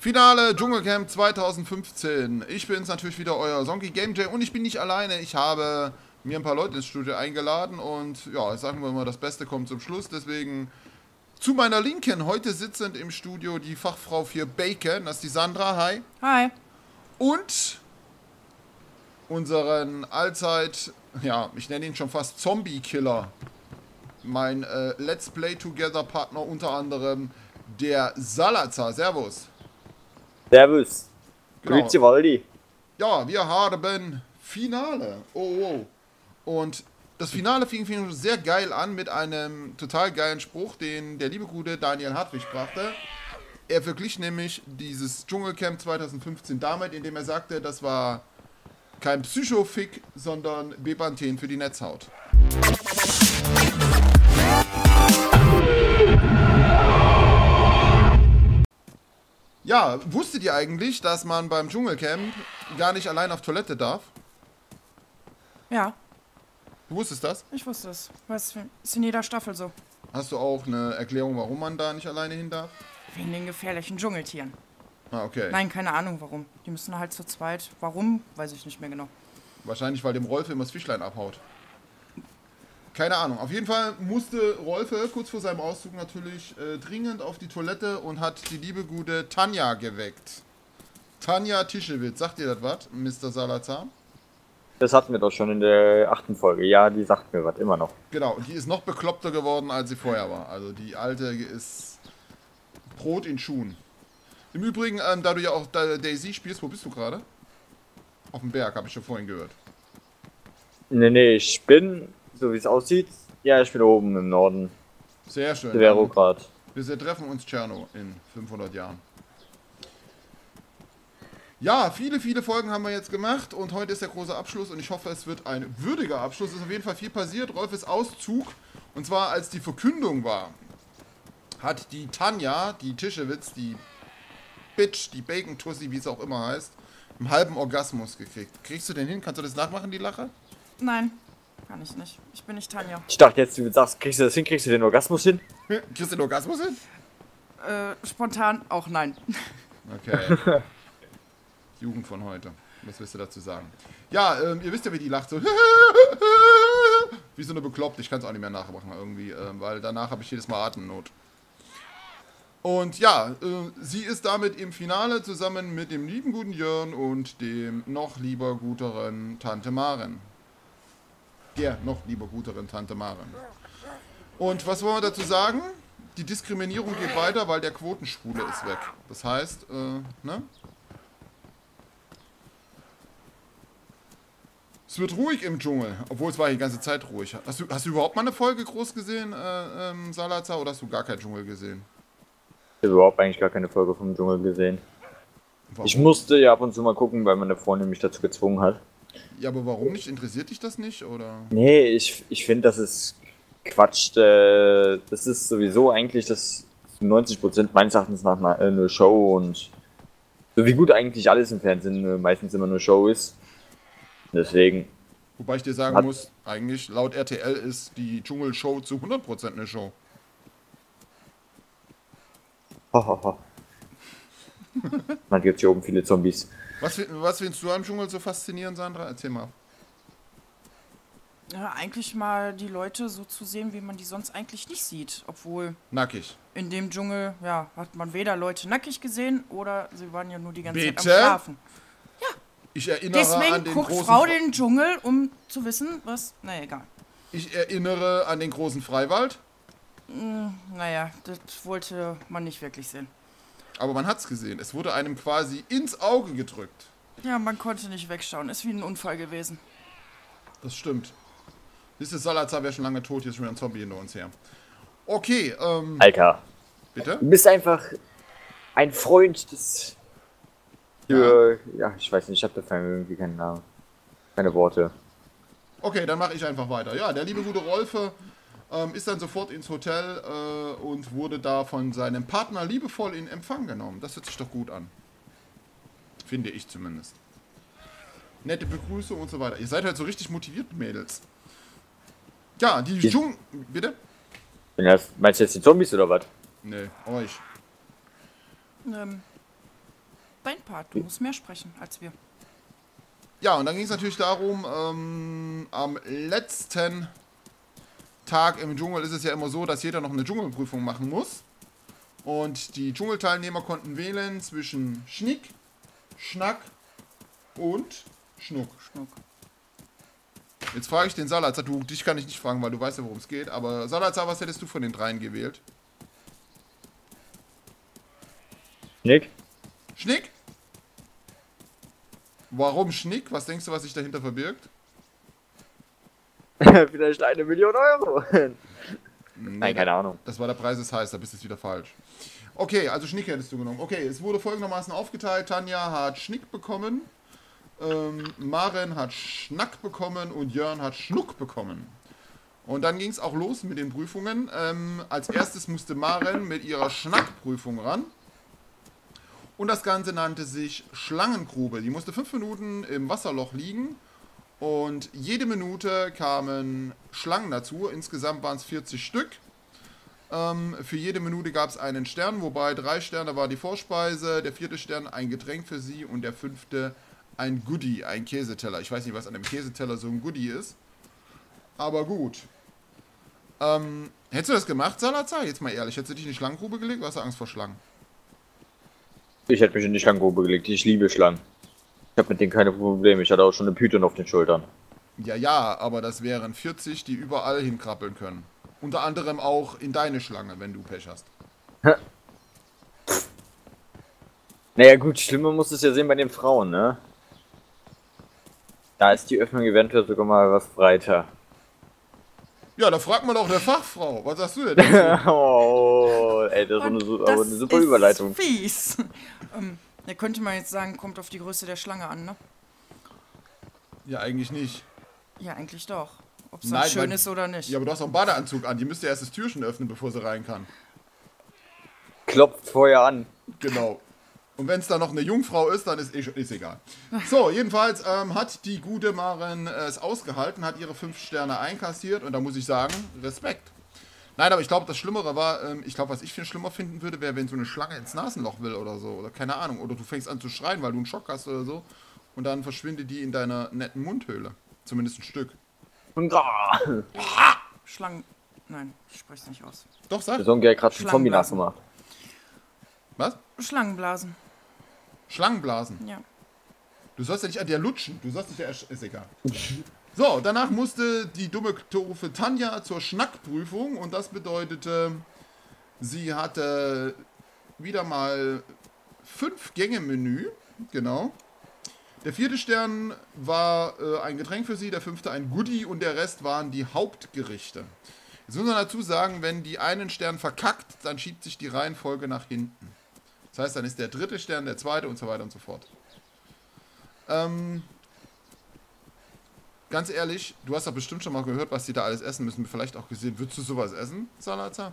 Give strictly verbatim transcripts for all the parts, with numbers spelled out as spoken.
Finale Dschungelcamp zweitausendfünfzehn. Ich bin's natürlich wieder, euer Sonky Game Jay, und ich bin nicht alleine. Ich habe mir ein paar Leute ins Studio eingeladen und ja, sagen wir mal, das Beste kommt zum Schluss. Deswegen zu meiner Linken, heute sitzend im Studio, die Fachfrau für Bacon, das ist die Sandra. Hi. Hi. Und unseren allzeit, ja, ich nenne ihn schon fast Zombie-Killer. Mein äh, Let's Play Together Partner, unter anderem der Salazar. Servus. Servus. Genau. Grüezi Waldi. Ja, wir haben Finale. Oh, oh. Und das Finale fing, fing sehr geil an mit einem total geilen Spruch, den der liebe gute Daniel Hartwig brachte. Er verglich nämlich dieses Dschungelcamp zweitausendfünfzehn damit, indem er sagte, das war kein Psychofick, sondern Bepanthen für die Netzhaut. Ja, wusstet ihr eigentlich, dass man beim Dschungelcamp gar nicht allein auf Toilette darf? Ja, Du wusstest das? ich wusste es. Was ist in jeder Staffel so? Hast du auch eine Erklärung, warum man da nicht alleine hin darf? Wegen den gefährlichen Dschungeltieren. Ah, okay. Nein, keine Ahnung warum. Die müssen halt zu zweit. Warum? Weiß ich nicht mehr genau. Wahrscheinlich, weil dem Rolfe immer das Fischlein abhaut. Keine Ahnung. Auf jeden Fall musste Rolfe kurz vor seinem Auszug natürlich äh, dringend auf die Toilette und hat die liebe gute Tanja geweckt. Tanja Tischewitz. Sagt ihr das was, Mister Salazar? Das hatten wir doch schon in der achten Folge. Ja, die sagt mir was, immer noch. Genau, und die ist noch bekloppter geworden, als sie vorher war. Also die alte ist Brot in Schuhen. Im Übrigen, ähm, da du ja auch da Daisy spielst, wo bist du gerade? Auf dem Berg, habe ich schon vorhin gehört. Nee, nee, ich bin, so wie es aussieht, ja, ich bin oben im Norden. Sehr schön. Severograd. Wir treffen uns Tscherno in fünfhundert Jahren. Ja, viele, viele Folgen haben wir jetzt gemacht und heute ist der große Abschluss und ich hoffe, es wird ein würdiger Abschluss. Es ist auf jeden Fall viel passiert. Rolfes Auszug, und zwar als die Verkündung war, hat die Tanja, die Tischewitz, die Bitch, die Bacon-Tussi, wie es auch immer heißt, einen halben Orgasmus gekriegt. Kriegst du den hin? Kannst du das nachmachen, die Lache? Nein, kann ich nicht. Ich bin nicht Tanja. Ich dachte jetzt, du sagst, kriegst du das hin, kriegst du den Orgasmus hin? Kriegst du den Orgasmus hin? Äh, spontan auch nein. Okay. Jugend von heute. Was willst du dazu sagen? Ja, ähm, ihr wisst ja, wie die lacht. So wie so eine Bekloppte. Ich kann es auch nicht mehr nachmachen irgendwie, ähm, weil danach habe ich jedes Mal Atemnot. Und ja, äh, sie ist damit im Finale zusammen mit dem lieben guten Jörn und dem noch lieber guteren Tante Maren. Der noch lieber guteren Tante Maren. Und was wollen wir dazu sagen? Die Diskriminierung geht weiter, weil der Quotenschwule ist weg. Das heißt, äh, ne? Es wird ruhig im Dschungel, obwohl es war die ganze Zeit ruhig. Hast du, hast du überhaupt mal eine Folge groß gesehen, äh, ähm, Salazar, oder hast du gar keinen Dschungel gesehen? Ich habe überhaupt eigentlich gar keine Folge vom Dschungel gesehen. Warum? Ich musste ja ab und zu mal gucken, weil meine Freundin mich dazu gezwungen hat. Ja, aber warum nicht? Interessiert dich das nicht, oder? Nee, ich, ich finde, das ist Quatsch. Äh, das ist sowieso eigentlich das neunzig Prozent meines Erachtens nach eine, eine Show und so wie gut eigentlich alles im Fernsehen meistens immer nur Show ist. Deswegen. Wobei ich dir sagen Hat muss, eigentlich laut R T L ist die Dschungelshow zu hundert Prozent eine Show. Hahaha. Man gibt hier oben viele Zombies. Was, was findest du am Dschungel so faszinierend, Sandra? Erzähl mal. Ja, eigentlich mal die Leute so zu sehen, wie man die sonst eigentlich nicht sieht. Obwohl Nackig. in dem Dschungel, ja, hat man weder Leute nackig gesehen oder sie waren ja nur die ganze Bitte? Zeit am Schlafen. Ich erinnere an Deswegen den guckt großen Frau Fre- den Dschungel, um zu wissen, was... Na egal. Ich erinnere an den großen Freiwald, Naja, das wollte man nicht wirklich sehen. aber man hat's gesehen. Es wurde einem quasi ins Auge gedrückt. Ja, man konnte nicht wegschauen. Ist wie ein Unfall gewesen. Das stimmt. Siehst du, Salazar wäre schon lange tot, hier ist schon wieder ein Zombie hinter uns her. Okay, ähm, Alter, bitte? du bist einfach ein Freund des... Für, ja. ja, ich weiß nicht, ich habe dafür irgendwie keinen Namen. Keine Worte. Okay, dann mache ich einfach weiter. Ja, der liebe gute Rolfe ähm, ist dann sofort ins Hotel äh, und wurde da von seinem Partner liebevoll in Empfang genommen. Das hört sich doch gut an. Finde ich zumindest. Nette Begrüßung und so weiter. Ihr seid halt so richtig motiviert, Mädels. Ja, die Ich- Dschungel... Bitte? Wenn das, meinst du jetzt die Zombies oder was? Nee, euch. Ähm, dein Part. Du musst mehr sprechen als wir. Ja, und dann ging es natürlich darum, ähm, am letzten Tag im Dschungel ist es ja immer so, dass jeder noch eine Dschungelprüfung machen muss. Und die Dschungelteilnehmer konnten wählen zwischen Schnick, Schnack und Schnuck. Schnuck. Jetzt frage ich den Salazar, du, dich kann ich nicht fragen, weil du weißt ja, worum es geht, aber Salazar, was hättest du von den dreien gewählt? Nick? Schnick? Warum Schnick? Was denkst du, was sich dahinter verbirgt? Vielleicht eine Million Euro. Nee, Nein, keine Ahnung. Das war der Preis ist heiß, da bist du jetzt wieder falsch. Okay, also Schnick hättest du genommen. Okay, es wurde folgendermaßen aufgeteilt. Tanja hat Schnick bekommen, ähm, Maren hat Schnack bekommen und Jörn hat Schnuck bekommen. Und dann ging es auch los mit den Prüfungen. Ähm, als erstes musste Maren mit ihrer Schnackprüfung ran. Und das Ganze nannte sich Schlangengrube. Die musste fünf Minuten im Wasserloch liegen. Und jede Minute kamen Schlangen dazu. Insgesamt waren es vierzig Stück. Ähm, für jede Minute gab es einen Stern, wobei drei Sterne war die Vorspeise, der vierte Stern ein Getränk für sie und der fünfte ein Goodie, ein Käseteller. Ich weiß nicht, was an einem Käseteller so ein Goodie ist. Aber gut. Ähm, hättest du das gemacht, Salazar? Jetzt mal ehrlich, hättest du dich in die Schlangengrube gelegt oder hast du Angst vor Schlangen? Ich hätte mich in die Schlangengrube gelegt. Ich liebe Schlangen. Ich habe mit denen keine Probleme. Ich hatte auch schon eine Python auf den Schultern. Ja, ja, aber das wären vierzig, die überall hinkrabbeln können. Unter anderem auch in deine Schlange, wenn du Pech hast. Naja gut, schlimmer muss es ja sehen bei den Frauen, ne? Da ist die Öffnung eventuell sogar mal was breiter. Ja, da fragt man doch eine Fachfrau. Was sagst du denn dazu? Oh, ey, das ist eine, su- aber eine super ist Überleitung. Fies. ähm, da könnte man jetzt sagen, kommt auf die Größe der Schlange an, ne? Ja, eigentlich nicht. Ja, eigentlich doch. Ob es Nein, schön weil- ist oder nicht. Ja, aber du hast doch einen Badeanzug an. Die müsste erst das Türchen öffnen, bevor sie rein kann. Klopft vorher an. Genau. Und wenn es dann noch eine Jungfrau ist, dann ist, eh schon- ist egal. So, jedenfalls ähm, hat die gute Maren äh, es ausgehalten, hat ihre fünf Sterne einkassiert und da muss ich sagen, Respekt. Nein, aber ich glaube, das Schlimmere war, ähm, ich glaube, was ich viel schlimmer finden würde, wäre, wenn so eine Schlange ins Nasenloch will oder so. Oder keine Ahnung. Oder du fängst an zu schreien, weil du einen Schock hast oder so. Und dann verschwindet die in deiner netten Mundhöhle. Zumindest ein Stück. Schlangen. Nein, ich spreche es nicht aus. Doch, sag. Der Songi hat gerade einen Zombie Schlangenblasen. nachgemacht. Was? Schlangenblasen, Schlangenblasen. ja. Du sollst ja nicht an der lutschen. Du sollst nicht ja... Ist egal. So, danach musste die dumme, doofe Tanja zur Schnackprüfung. Und das bedeutete, sie hatte wieder mal fünf Gänge-Menü. Genau. Der vierte Stern war äh, ein Getränk für sie, der fünfte ein Goodie und der Rest waren die Hauptgerichte. Jetzt muss man dazu sagen, wenn die einen Stern verkackt, dann schiebt sich die Reihenfolge nach hinten. Das heißt, dann ist der dritte Stern der zweite und so weiter und so fort. Ähm, ganz ehrlich, du hast doch bestimmt schon mal gehört, was die da alles essen müssen. Vielleicht auch gesehen. Würdest du sowas essen, Salazar?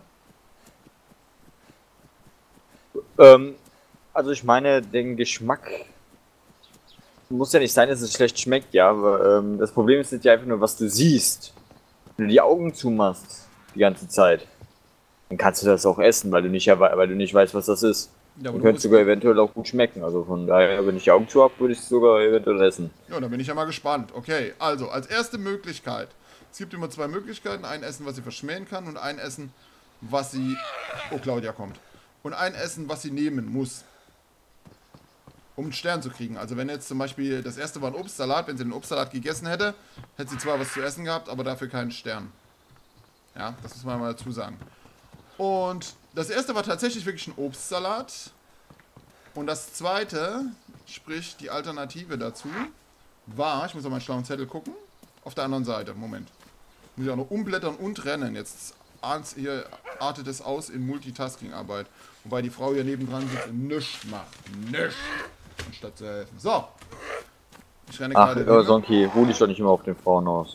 Ähm, also ich meine, den Geschmack muss ja nicht sein, dass es schlecht schmeckt, ja, aber ähm, das Problem ist ja einfach nur, was du siehst. Wenn du die Augen zumachst die ganze Zeit, dann kannst du das auch essen, weil du nicht, weil du nicht weißt, was das ist. Ja, aber Und du könnte musst- sogar eventuell auch gut schmecken. Also von daher, wenn ich die Augen zu habe, würde ich es sogar eventuell essen. Ja, da bin ich ja mal gespannt. Okay, also als erste Möglichkeit. Es gibt immer zwei Möglichkeiten. Ein Essen, was sie verschmähen kann und ein Essen, was sie... Oh, Claudia kommt. Und ein Essen, was sie nehmen muss. Um einen Stern zu kriegen. Also wenn jetzt zum Beispiel, das erste war ein Obstsalat. Wenn sie den Obstsalat gegessen hätte, hätte sie zwar was zu essen gehabt, aber dafür keinen Stern. Ja, das muss man mal dazu sagen. Und das erste war tatsächlich wirklich ein Obstsalat. Und das zweite, sprich die Alternative dazu, war, ich muss auf meinen schlauen Zettel gucken, auf der anderen Seite, Moment. Muss ich auch noch umblättern und rennen. Jetzt ahnt's- hier artet es aus in Multitasking-Arbeit. Wobei die Frau hier nebendran sitzt und nichts macht. Nichts. Anstatt zu helfen. So. Ich renne Ach, gerade. äh, rüber. Sonki, ruh dich doch nicht immer auf den Frauen aus.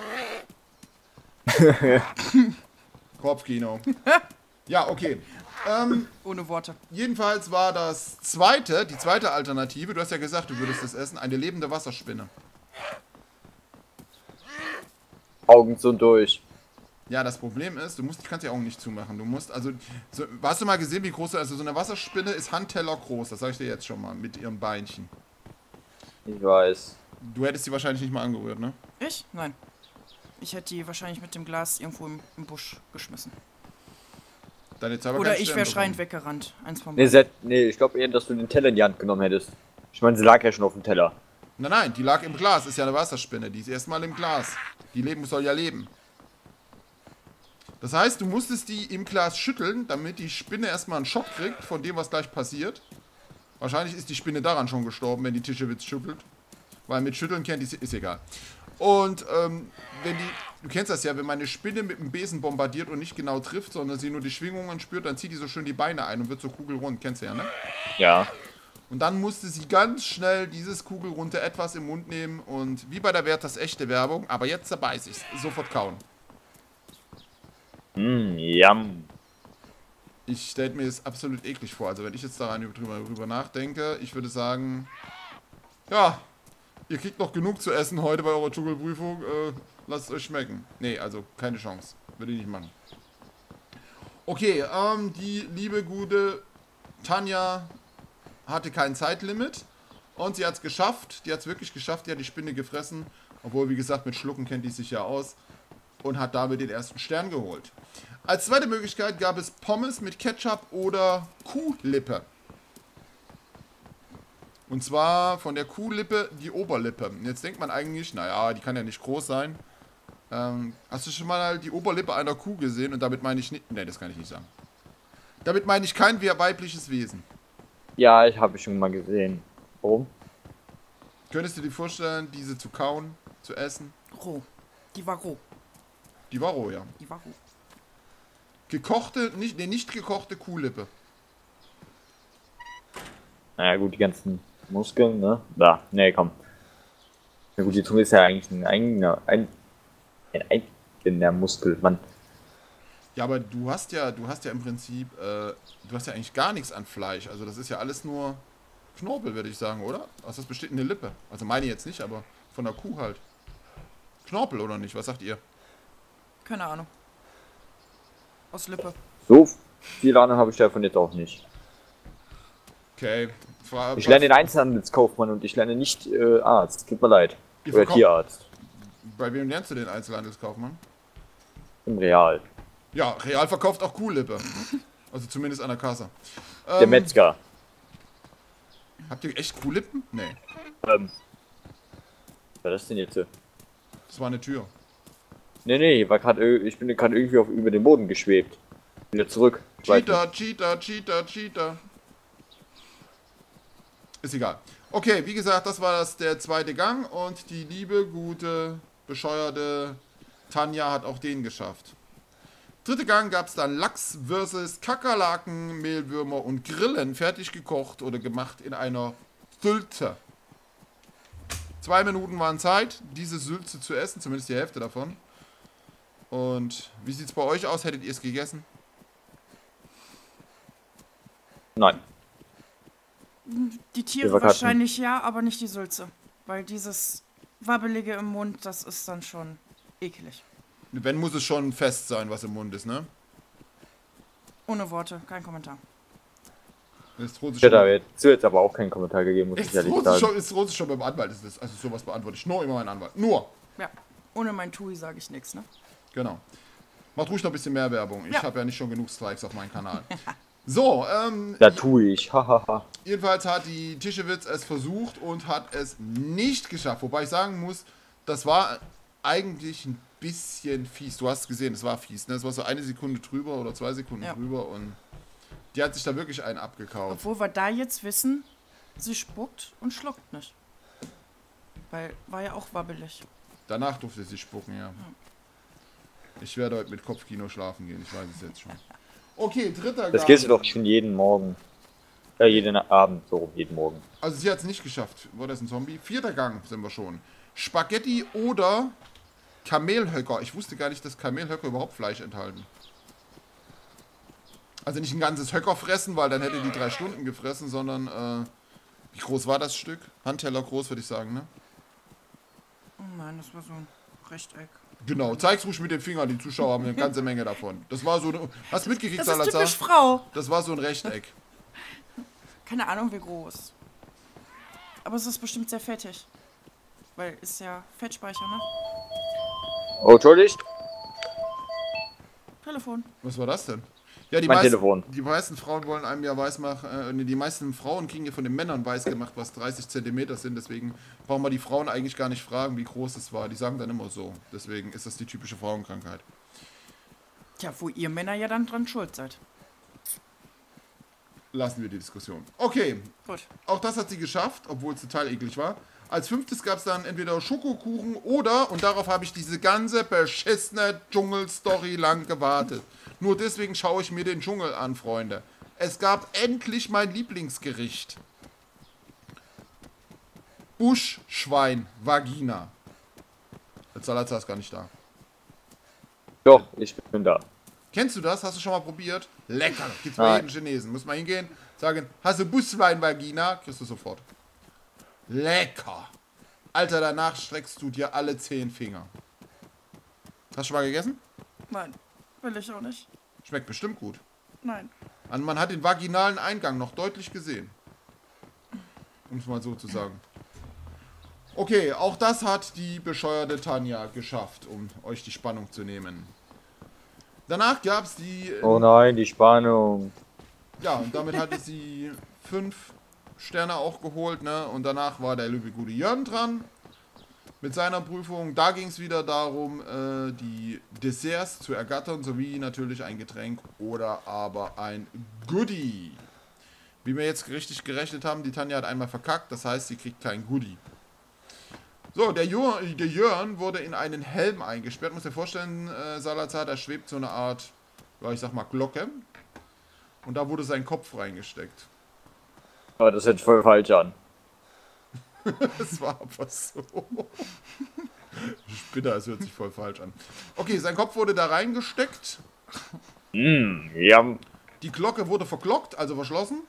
Kopfkino. Ja, okay. Ähm, Ohne Worte. jedenfalls war das zweite, die zweite Alternative, du hast ja gesagt, du würdest es essen, eine lebende Wasserspinne. Augen zu und durch. Ja, das Problem ist, du musst, du kannst die Augen nicht zumachen. Du musst, also, so, hast du mal gesehen, wie groß, also so eine Wasserspinne ist Handteller groß, das sag ich dir jetzt schon mal, mit ihren Beinchen. Ich weiß. Du hättest die wahrscheinlich nicht mal angerührt, ne? Ich? Nein. Ich hätte die wahrscheinlich mit dem Glas irgendwo im, im Busch geschmissen. Dann jetzt aber Oder keinen ich Stern wäre bekommen. schreiend weggerannt. Eins von Nee, beiden. Seth, nee, ich glaube eher, dass du den Teller in die Hand genommen hättest. Ich meine, sie lag ja schon auf dem Teller. Nein, nein, die lag im Glas, ist ja eine Wasserspinne, die ist erstmal im Glas. Die leben soll ja leben. Das heißt, du musstest die im Glas schütteln, damit die Spinne erstmal einen Schock kriegt von dem, was gleich passiert. Wahrscheinlich ist die Spinne daran schon gestorben, wenn die Tischewitz schüttelt. Weil mit Schütteln kennt die, ist egal. Und ähm, wenn die, du kennst das ja, wenn man eine Spinne mit einem Besen bombardiert und nicht genau trifft, sondern sie nur die Schwingungen spürt, dann zieht die so schön die Beine ein und wird so kugelrund. Kennst du ja, ne? Ja. Und dann musste sie ganz schnell dieses kugelrunde etwas im Mund nehmen und wie bei der Werthers echte Werbung, aber jetzt beiß ich's, sofort kauen. Mmm, yum. Ich stelle mir es absolut eklig vor. Also wenn ich jetzt daran drüber, drüber nachdenke, ich würde sagen, ja, ihr kriegt noch genug zu essen heute bei eurer Dschungelprüfung. Äh, lasst es euch schmecken. Nee, also keine Chance. Würde ich nicht machen. Okay, ähm, die liebe gute Tanja hatte kein Zeitlimit und sie hat es geschafft. Die hat es wirklich geschafft. Die hat die Spinne gefressen. Obwohl, wie gesagt, mit Schlucken kennt die sich ja aus. Und hat damit den ersten Stern geholt. Als zweite Möglichkeit gab es Pommes mit Ketchup oder Kuhlippe. Und zwar von der Kuhlippe die Oberlippe. Und jetzt denkt man eigentlich, naja, die kann ja nicht groß sein. Ähm, hast du schon mal die Oberlippe einer Kuh gesehen? Und damit meine ich nicht... Ne, das kann ich nicht sagen. Damit meine ich kein weibliches Wesen. Ja, ich habe schon mal gesehen. Warum? Könntest du dir vorstellen, diese zu kauen, zu essen? Roh. Die war roh. Die war roh, ja. Die war roh. Gekochte, nicht, nee, nicht gekochte Kuhlippe. Naja gut, die ganzen Muskeln, ne? Da, nee, komm. Na gut, die Zunge ist ja eigentlich ein eigener, ein, ein eigener Muskel, Mann. Ja, aber du hast ja, du hast ja im Prinzip, äh, du hast ja eigentlich gar nichts an Fleisch. Also das ist ja alles nur Knorpel, würde ich sagen, oder? Also das besteht in der Lippe. Also meine jetzt nicht, aber von der Kuh halt. Knorpel oder nicht? Was sagt ihr? Keine Ahnung. Aus Lippe. So viel Ahnung habe ich davon jetzt auch nicht. Okay. Fra Ich lerne den Einzelhandelskaufmann und ich lerne nicht äh, Arzt. Tut mir leid. Ihr Oder verkauft- Tierarzt. Bei wem lernst du den Einzelhandelskaufmann? Im Real. Ja, Real verkauft auch Kuhlippe. Also zumindest an der Kasse. Der Ähm, Metzger. Habt ihr echt Kuhlippen? Nee. Ähm. Was war das denn jetzt? Das war eine Tür. Nee, nee, war grad, ir- ich bin gerade irgendwie auf, über den Boden geschwebt. Wieder zurück. Ich weiß nicht. Cheater, Cheater, Cheater, Cheater. Ist egal. Okay, wie gesagt, das war das der zweite Gang und die liebe, gute, bescheuerte Tanja hat auch den geschafft. Dritte Gang gab es dann Lachs versus Kakerlaken, Mehlwürmer und Grillen, fertig gekocht oder gemacht in einer Sülze. Zwei Minuten waren Zeit, diese Sülze zu essen, zumindest die Hälfte davon. Und wie sieht es bei euch aus? Hättet ihr es gegessen? Nein. Die Tiere Wir verkacken. wahrscheinlich ja, aber nicht die Sülze. Weil dieses Wabbelige im Mund, das ist dann schon eklig. Wenn, muss es schon fest sein, was im Mund ist, ne? Ohne Worte, kein Kommentar. Jetzt droht sich Ich hätte schon, dazu jetzt aber auch keinen Kommentar gegeben, muss ich jetzt ehrlich droht sich sagen. schon, jetzt droht sich schon beim Anwalt. Ist das, also sowas beantworte ich nur immer meinen Anwalt. Nur. Ja, ohne mein Tui sage ich nichts, ne? Genau. Macht ruhig noch ein bisschen mehr Werbung. Ich Ja. habe ja nicht schon genug Strikes auf meinem Kanal. So, ähm, Da tue ich, hahaha. jedenfalls hat die Tischewitz es versucht und hat es nicht geschafft. Wobei ich sagen muss, das war eigentlich ein bisschen fies. Du hast gesehen, es war fies, ne? Es war so eine Sekunde drüber oder zwei Sekunden Ja. drüber und die hat sich da wirklich einen abgekauft. Obwohl wir da jetzt wissen, sie spuckt und schluckt nicht. Weil war ja auch wabbelig. Danach durfte sie spucken, ja. Ich werde heute mit Kopfkino schlafen gehen, ich weiß es jetzt schon. Okay, dritter Das Gang. gehst du doch schon jeden Morgen. Äh, jeden Abend, so rum, jeden Morgen. Also sie hat es nicht geschafft. War das ein Zombie? Vierter Gang sind wir schon. Spaghetti oder Kamelhöcker. Ich wusste gar nicht, dass Kamelhöcker überhaupt Fleisch enthalten. Also nicht ein ganzes Höcker fressen, weil dann hätte die drei Stunden gefressen, sondern äh, wie groß war das Stück? Handteller groß, würde ich sagen, ne? Oh nein, das war so ein Rechteck. Genau, zeig's ruhig mit dem Finger, die Zuschauer haben eine ganze Menge davon. Das war so eine, hast du mitgekriegt, Das ist Salazar? typisch Frau. Das war so ein Rechteck. Keine Ahnung, wie groß. Aber es ist bestimmt sehr fettig. Weil ist ja Fettspeicher, ne? Oh, Entschuldigt? Telefon. Was war das denn? Ja, die Mein meisten, Telefon. die meisten Frauen wollen einem ja weiß machen, äh, nee, die meisten Frauen kriegen ja von den Männern weiß gemacht, was dreißig Zentimeter sind, deswegen brauchen wir die Frauen eigentlich gar nicht fragen, wie groß es war. Die sagen dann immer so. Deswegen ist das die typische Frauenkrankheit. Tja, wo ihr Männer ja dann dran schuld seid. Lassen wir die Diskussion. Okay, Gut. auch das hat sie geschafft, obwohl es total eklig war. Als fünftes gab es dann entweder Schokokuchen oder, und darauf habe ich diese ganze beschissene Dschungel-Story lang gewartet. Nur deswegen schaue ich mir den Dschungel an, Freunde. Es gab endlich mein Lieblingsgericht. Buschschwein-Vagina. Der Salazar ist gar nicht da. Doch, ich bin da. Kennst du das? Hast du schon mal probiert? Lecker. Gibt's bei Nein. jedem Chinesen. Muss mal hingehen, sagen, hast du Buschschwein-Vagina? Kriegst du sofort. Lecker. Alter, danach streckst du dir alle zehn Finger. Hast du schon mal gegessen? Nein, will ich auch nicht. Schmeckt bestimmt gut. Nein. Und man hat den vaginalen Eingang noch deutlich gesehen. Um es mal so zu sagen. Okay, auch das hat die bescheuerte Tanja geschafft, um euch die Spannung zu nehmen. Danach gab es die... äh, Oh nein, die Spannung. Ja, und damit hatte sie fünf Sterne auch geholt, ne? Und danach war der liebe gute Jörn dran mit seiner Prüfung. Da ging es wieder darum, äh, die Desserts zu ergattern, sowie natürlich ein Getränk oder aber ein Goodie. Wie wir jetzt richtig gerechnet haben, die Tanja hat einmal verkackt, das heißt, sie kriegt kein Goodie. So, der, jo der Jörn wurde in einen Helm eingesperrt. Muss dir vorstellen, äh, Salazar, da schwebt so eine Art, ja, ich sag mal, Glocke. Und da wurde sein Kopf reingesteckt. Aber das hört sich voll falsch an. Das war aber so. Spitter, es hört sich voll falsch an. Okay, sein Kopf wurde da reingesteckt. Hm, ja. Die Glocke wurde verglockt, also verschlossen.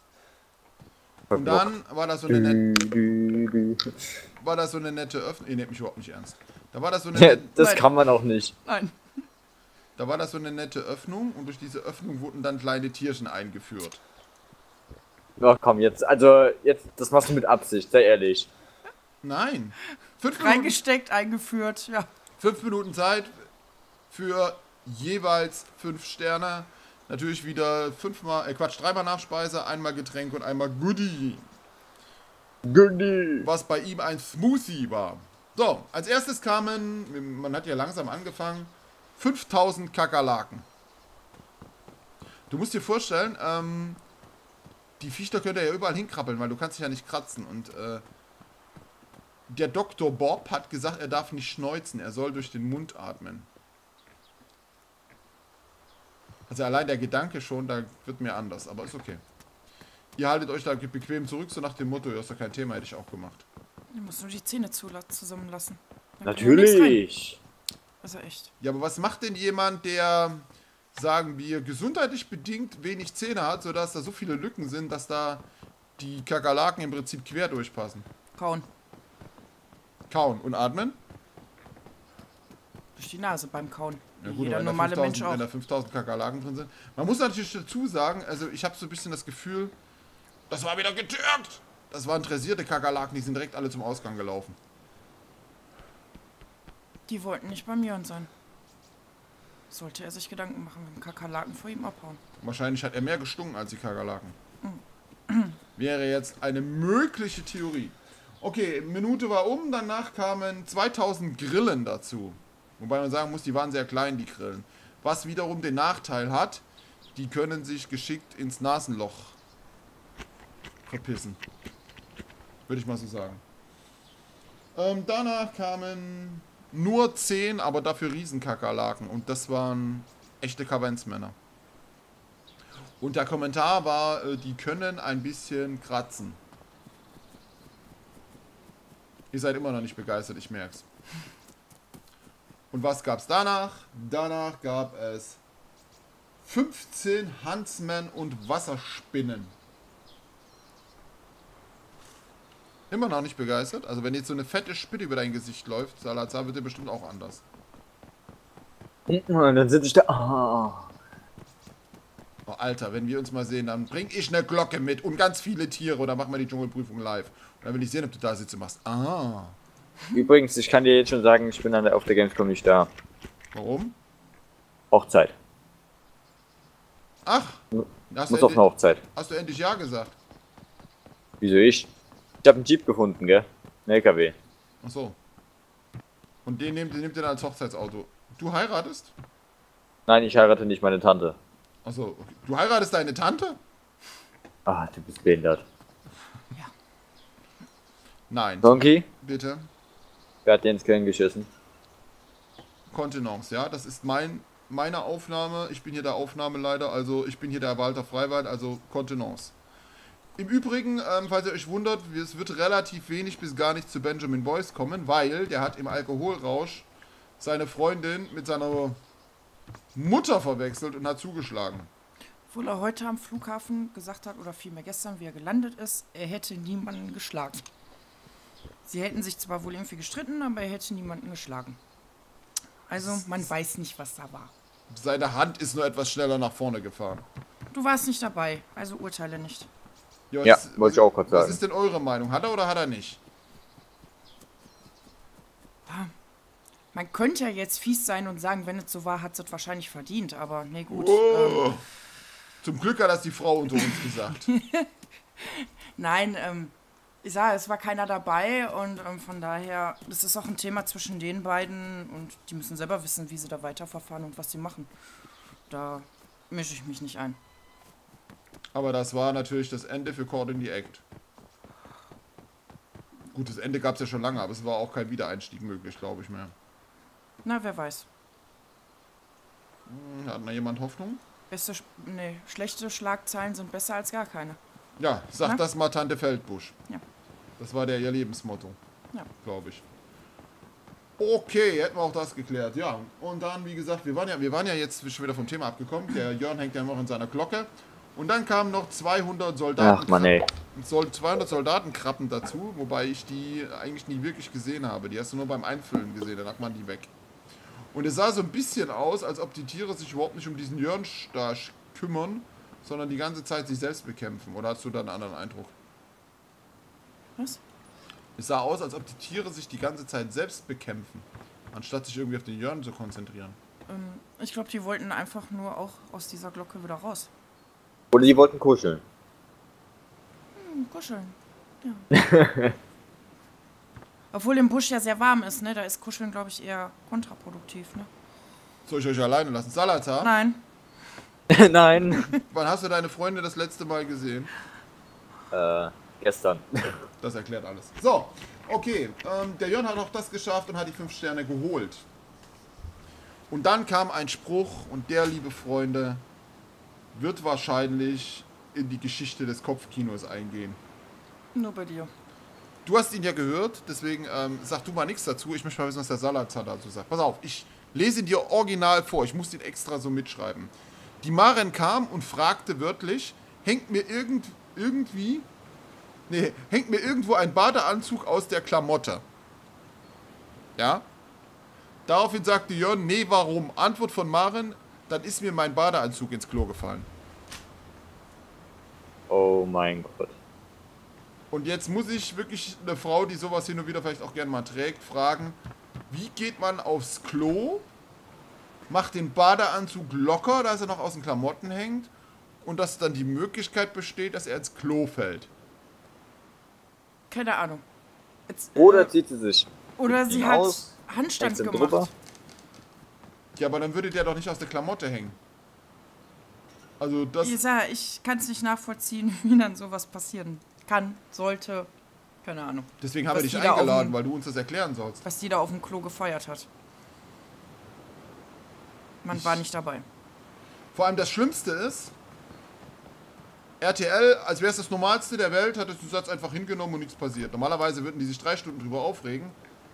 Und Verglockt. dann war das so eine, net Dü, dü, dü. war das so eine nette Öffnung. Ihr nehmt mich überhaupt nicht ernst. Da war das so eine, Ja, net das Nein. kann man auch nicht. Nein. da war das so eine nette Öffnung und durch diese Öffnung wurden dann kleine Tierchen eingeführt. Ach komm, jetzt, also, jetzt, das machst du mit Absicht, sei ehrlich. Nein. Fünf Minuten, Reingesteckt, eingeführt, ja. fünf Minuten Zeit für jeweils fünf Sterne. Natürlich wieder fünfmal, äh Quatsch, dreimal Nachspeise, einmal Getränk und einmal Goodie. Goodie. Was bei ihm ein Smoothie war. So, als erstes kamen, man hat ja langsam angefangen, fünftausend Kakerlaken. Du musst dir vorstellen, ähm, die Viecher können ja überall hinkrabbeln, weil du kannst dich ja nicht kratzen. Und äh, der Doktor Bob hat gesagt, er darf nicht schneuzen, er soll durch den Mund atmen. Also allein der Gedanke schon, da wird mir anders, aber ist okay. Ihr haltet euch da bequem zurück, so nach dem Motto, ja, ist doch kein Thema, hätte ich auch gemacht. Du musst nur die Zähne zusammenlassen. Dann kommt nichts rein. Natürlich. Also echt. Ja, aber was macht denn jemand, der, sagen wir, gesundheitlich bedingt wenig Zähne hat, sodass da so viele Lücken sind, dass da die Kakerlaken im Prinzip quer durchpassen? Kauen. Kauen und atmen? Durch die Nase beim Kauen. Ja Wie gut, jeder wenn da normale Mensch fünftausend auch. wenn da fünftausend Kakerlaken drin sind. Man muss natürlich dazu sagen, also ich habe so ein bisschen das Gefühl, das war wieder getürkt. Das waren dressierte Kakerlaken, die sind direkt alle zum Ausgang gelaufen. Die wollten nicht bei mir sein. Sollte er sich Gedanken machen, wenn Kakerlaken vor ihm abhauen. Wahrscheinlich hat er mehr gestunken als die Kakerlaken. Wäre jetzt eine mögliche Theorie. Okay, Minute war um, danach kamen zweitausend Grillen dazu. Wobei man sagen muss, die waren sehr klein, die Grillen. Was wiederum den Nachteil hat, die können sich geschickt ins Nasenloch verpissen. Würde ich mal so sagen. Ähm, danach kamen nur zehn, aber dafür Riesenkakerlaken. Und das waren echte Kaventsmänner. Und der Kommentar war, äh, die können ein bisschen kratzen. Ihr seid immer noch nicht begeistert, ich merk's. Und was gab's danach? Danach gab es fünfzehn Huntsmen und Wasserspinnen. Immer noch nicht begeistert? Also wenn jetzt so eine fette Spinne über dein Gesicht läuft, Salazar, wird dir bestimmt auch anders. Und dann sitze ich da. Ah. Oh, Alter, wenn wir uns mal sehen, dann bring ich eine Glocke mit und ganz viele Tiere und dann machen wir die Dschungelprüfung live. Und dann will ich sehen, ob du da sitzt und machst. Ah. Übrigens, ich kann dir jetzt schon sagen, ich bin an der, auf der Gamescom nicht da. Warum? Hochzeit. Ach. Hast muss auf eine Hochzeit. Hast du endlich Ja gesagt? Wieso ich? Ich habe einen Jeep gefunden, gell? Ein L K W. Ach so. Und den nimmt, den nimmt ihr dann als Hochzeitsauto. Du heiratest? Nein, ich heirate nicht meine Tante. Ach so. Okay. Du heiratest deine Tante? Ah, du bist behindert. Ja. Nein. Donkey? Bitte. Wer hat dir ins Kern geschissen? Kontenance, ja. Das ist mein, meine Aufnahme. Ich bin hier der Aufnahmeleiter, also ich bin hier der Walter Freiwald, also Kontenance. Im Übrigen, ähm, falls ihr euch wundert, es wird relativ wenig bis gar nicht zu Benjamin Boyce kommen, weil der hat im Alkoholrausch seine Freundin mit seiner Mutter verwechselt und hat zugeschlagen. Obwohl er heute am Flughafen gesagt hat, oder vielmehr gestern, wie er gelandet ist, er hätte niemanden geschlagen. Sie hätten sich zwar wohl irgendwie gestritten, aber er hätte niemanden geschlagen. Also man weiß nicht, was da war. Seine Hand ist nur etwas schneller nach vorne gefahren. Du warst nicht dabei, also urteile nicht. Ja, Ja, ist, wollte ich auch gerade sagen. Was ist denn eure Meinung? Hat er oder hat er nicht? Man könnte ja jetzt fies sein und sagen, wenn es so war, hat es wahrscheinlich verdient, aber nee, gut. Oh. Ähm, Zum Glück hat das die Frau unter uns gesagt. nein, ähm, ich sage, es war keiner dabei und ähm, von daher, das ist auch ein Thema zwischen den beiden und die müssen selber wissen, wie sie da weiterverfahren und was sie machen. Da mische ich mich nicht ein. Aber das war natürlich das Ende für Caught in the Act. Gut, das Ende gab es ja schon lange, aber es war auch kein Wiedereinstieg möglich, glaube ich mehr. Na, wer weiß. Hm, hat noch jemand Hoffnung? Beste, Sch- nee, schlechte Schlagzeilen sind besser als gar keine. Ja, sag Na? das mal Tante Feldbusch. Ja. Das war der ihr Lebensmotto, Ja. glaube ich. Okay, hätten wir auch das geklärt. Ja, und dann, wie gesagt, wir waren ja, wir waren ja jetzt schon wieder vom Thema abgekommen. Der Jörn hängt ja noch in seiner Glocke. Und dann kamen noch zweihundert Soldaten. Ach Mann, ey. Soll zweihundert Soldatenkrappen dazu, wobei ich die eigentlich nie wirklich gesehen habe. Die hast du nur beim Einfüllen gesehen, dann hat man die weg. Und es sah so ein bisschen aus, als ob die Tiere sich überhaupt nicht um diesen Jörn da kümmern, sondern die ganze Zeit sich selbst bekämpfen. Oder hast du da einen anderen Eindruck? Was? Es sah aus, als ob die Tiere sich die ganze Zeit selbst bekämpfen, anstatt sich irgendwie auf den Jörn zu konzentrieren. Ähm, ich glaube, die wollten einfach nur auch aus dieser Glocke wieder raus. Oder die wollten kuscheln. Hm, kuscheln. Ja. Obwohl im Busch ja sehr warm ist, ne? Da ist Kuscheln, glaube ich, eher kontraproduktiv, ne? Soll ich euch alleine lassen? Salazar, Nein. Nein. wann hast du deine Freunde das letzte Mal gesehen? Äh, gestern. Das erklärt alles. So, okay. Ähm, der Jörn hat auch das geschafft und hat die fünf Sterne geholt. Und dann kam ein Spruch und der, liebe Freunde, wird wahrscheinlich in die Geschichte des Kopfkinos eingehen. Nur bei dir. Du hast ihn ja gehört, deswegen ähm, sag du mal nichts dazu. Ich möchte mal wissen, was der Salazar dazu sagt. Pass auf, ich lese ihn dir original vor. Ich muss ihn extra so mitschreiben. Die Maren kam und fragte wörtlich, hängt mir irgend, irgendwie, nee, hängt mir irgendwo ein Badeanzug aus der Klamotte? Ja? Daraufhin sagte Jörn, nee, warum? Antwort von Maren, dann ist mir mein Badeanzug ins Klo gefallen. Oh mein Gott. Und jetzt muss ich wirklich eine Frau, die sowas hin und wieder vielleicht auch gerne mal trägt, fragen, wie geht man aufs Klo, macht den Badeanzug locker, dass er noch aus den Klamotten hängt und dass dann die Möglichkeit besteht, dass er ins Klo fällt. Keine Ahnung. Jetzt, Oder äh, zieht sie sich. oder zieht sie ihn hat aus, Handstand hängt ihn gemacht. drüber. Ja, aber dann würde der doch nicht aus der Klamotte hängen. Also das... Isa, ich kann es nicht nachvollziehen, wie dann sowas passieren kann, sollte. Keine Ahnung. Deswegen haben was wir dich die da auf eingeladen, dem- weil du uns das erklären sollst. Was die da auf dem Klo gefeuert hat. Man war nicht dabei. Vor allem das Schlimmste ist, R T L, als wäre es das Normalste der Welt, hat es den Satz einfach hingenommen und nichts passiert. Normalerweise würden die sich drei Stunden drüber aufregen.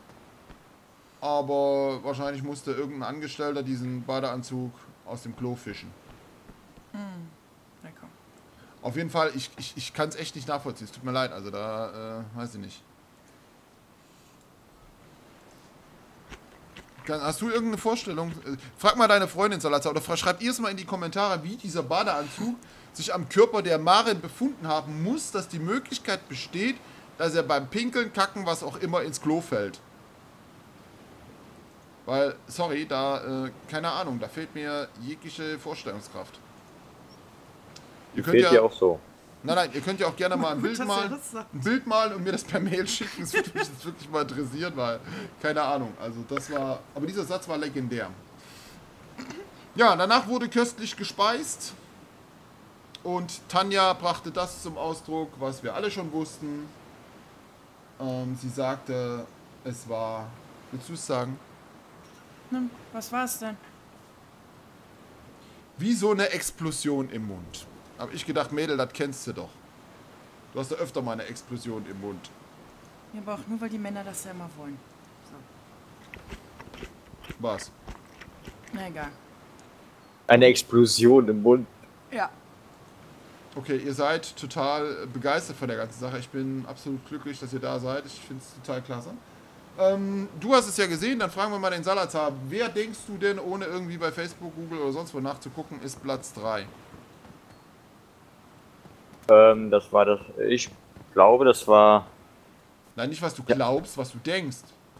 Aber wahrscheinlich musste irgendein Angestellter diesen Badeanzug aus dem Klo fischen. Lecker. Auf jeden Fall, ich, ich, ich kann es echt nicht nachvollziehen. Es tut mir leid, also da äh, weiß ich nicht. Kann, hast du irgendeine Vorstellung? Frag mal deine Freundin, Salazar, oder schreibt ihr es mal in die Kommentare, wie dieser Badeanzug sich am Körper der Maren befunden haben muss, dass die Möglichkeit besteht, dass er beim Pinkeln, Kacken, was auch immer, ins Klo fällt. Weil, sorry, da, äh, keine Ahnung, da fehlt mir jegliche Vorstellungskraft. Ihr könnt Fehlt ja, dir auch so. nein, nein, ihr könnt ja auch gerne mal ein Gut, Bild dass ihr malen, das sagt. ein Bild malen und mir das per Mail schicken. Das würde mich jetzt wirklich mal interessieren, weil, keine Ahnung, also das war, aber dieser Satz war legendär. Ja, danach wurde köstlich gespeist und Tanja brachte das zum Ausdruck, was wir alle schon wussten. Ähm, sie sagte, es war, willst du es sagen? Hm, was war es denn? Wie so eine Explosion im Mund. Hab ich gedacht, Mädel, das kennst du doch. Du hast ja öfter mal eine Explosion im Mund. Ja, aber auch nur, weil die Männer das ja immer wollen. So. Was? Na egal. Eine Explosion im Mund. Ja. Okay, ihr seid total begeistert von der ganzen Sache. Ich bin absolut glücklich, dass ihr da seid. Ich finde es total klasse. Ähm, du hast es ja gesehen, dann fragen wir mal den Salazar. Wer denkst du denn, ohne irgendwie bei Facebook, Google oder sonst wo nachzugucken, ist Platz drei? Ähm, das war das. Ich glaube, das war. Nein, nicht was du Ja. glaubst, was du denkst.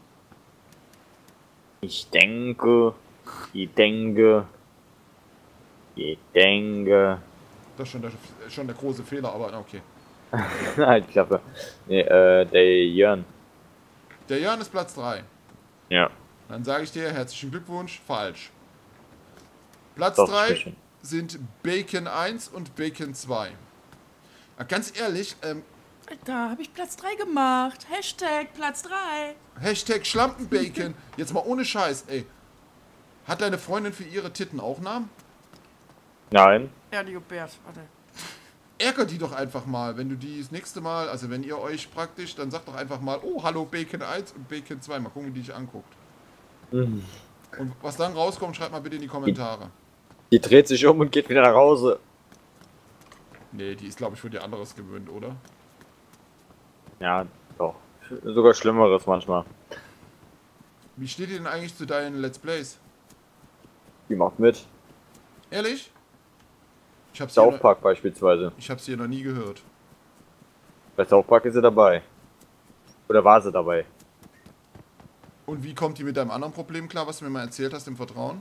Ich denke. Ich denke. Ich denke. Das ist schon der, schon der große Fehler, aber okay. Halt, Klappe. Nee, äh, der Jörn. Der Jörn ist Platz drei. Ja. Dann sage ich dir, herzlichen Glückwunsch, falsch. Platz Doch, drei zwischen. sind Bacon eins und Bacon zwei. Ah, ganz ehrlich, ähm, Da habe ich Platz drei gemacht. Hashtag Platz drei. Hashtag Schlampenbacon. Jetzt mal ohne Scheiß, ey. Hat deine Freundin für ihre Titten auch Namen? Nein. Ja, die Bert. Warte. Ärger die doch einfach mal, wenn du die das nächste Mal, also wenn ihr euch praktisch, dann sagt doch einfach mal, oh, hallo Bacon eins und Bacon zwei. Mal gucken, wie die dich anguckt. Mhm. Und was dann rauskommt, schreibt mal bitte in die Kommentare. Die dreht sich um und geht wieder nach Hause. Nee, die ist, glaube ich, für dir anderes gewöhnt, oder? Ja, doch. Sogar Schlimmeres manchmal. Wie steht ihr denn eigentlich zu deinen Let's Plays? Die macht mit. Ehrlich? Ich hab's hier, South noch, Park beispielsweise. ich hab's hier noch nie gehört. Bei South Park ist sie dabei. Oder war sie dabei? Und wie kommt die mit deinem anderen Problem klar, was du mir mal erzählt hast, im Vertrauen?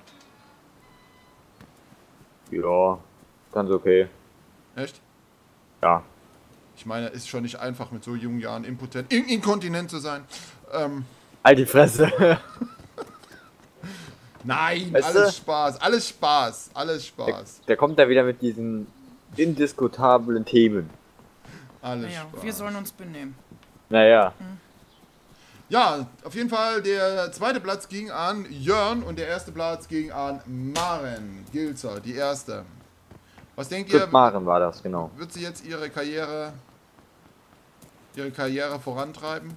Ja, ganz okay. Echt? Ja. Ich meine, ist schon nicht einfach, mit so jungen Jahren impotent, in inkontinent zu sein. Ähm, Halt die Fresse. nein, Weißt alles du? Spaß, alles Spaß, alles Der, Spaß, der kommt da wieder mit diesen indiskutablen Themen. alles Naja, Spaß. wir sollen uns benehmen. Naja. Ja, auf jeden Fall, der zweite Platz ging an Jörn und der erste Platz ging an Maren Gilzer, die erste. Was denkt ihr, Gut, Maren war das, genau. wird sie jetzt ihre Karriere, ihre Karriere vorantreiben?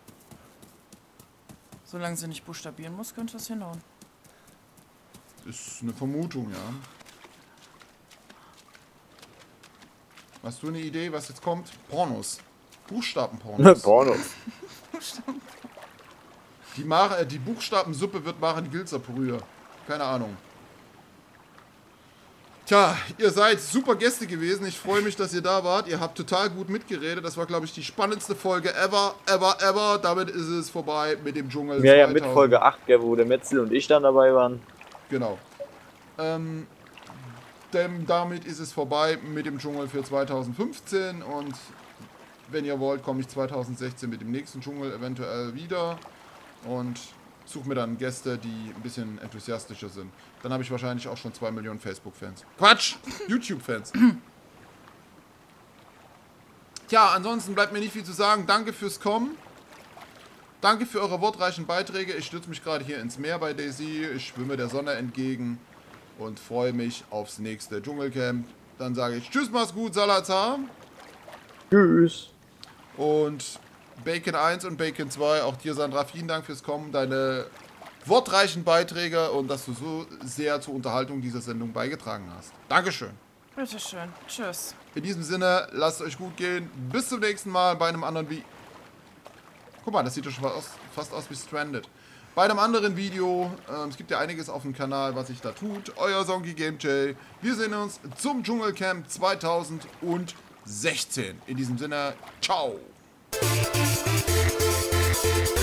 Solange sie nicht buchstabieren muss, könnte das hinhauen. Ist eine Vermutung, ja. Hast du eine Idee, was jetzt kommt? Pornos. Buchstabenpornos. Porno. Die, Mar äh, die Buchstabensuppe wird Maren Gilzer Brühe. Keine Ahnung. Tja, ihr seid super Gäste gewesen. Ich freue mich, dass ihr da wart. Ihr habt total gut mitgeredet. Das war, glaube ich, die spannendste Folge ever, ever, ever. Damit ist es vorbei mit dem Dschungel. Ja, ja, mit zweitausend. Folge acht, gell, wo der Metzel und ich dann dabei waren. Genau. Ähm, dem, damit ist es vorbei mit dem Dschungel für zweitausendfünfzehn und wenn ihr wollt, komme ich zweitausendsechzehn mit dem nächsten Dschungel eventuell wieder und suche mir dann Gäste, die ein bisschen enthusiastischer sind. Dann habe ich wahrscheinlich auch schon zwei Millionen Facebook-Fans. Quatsch! YouTube-Fans. Tja, ansonsten bleibt mir nicht viel zu sagen. Danke fürs Kommen. Danke für eure wortreichen Beiträge. Ich stürze mich gerade hier ins Meer bei Daisy. Ich schwimme der Sonne entgegen und freue mich aufs nächste Dschungelcamp. Dann sage ich Tschüss, mach's gut, Salazar. Tschüss. Und Bacon eins und Bacon zwei, auch dir, Sandra, vielen Dank fürs Kommen, deine wortreichen Beiträge und dass du so sehr zur Unterhaltung dieser Sendung beigetragen hast. Dankeschön. Bitteschön. Tschüss. In diesem Sinne, lasst euch gut gehen. Bis zum nächsten Mal bei einem anderen wie... Guck mal, das sieht doch schon fast aus, fast aus wie Stranded. bei einem anderen Video. Ähm, es gibt ja einiges auf dem Kanal, was sich da tut. Euer Sonky Game Jay. Wir sehen uns zum Dschungelcamp zweitausendsechzehn. In diesem Sinne, ciao.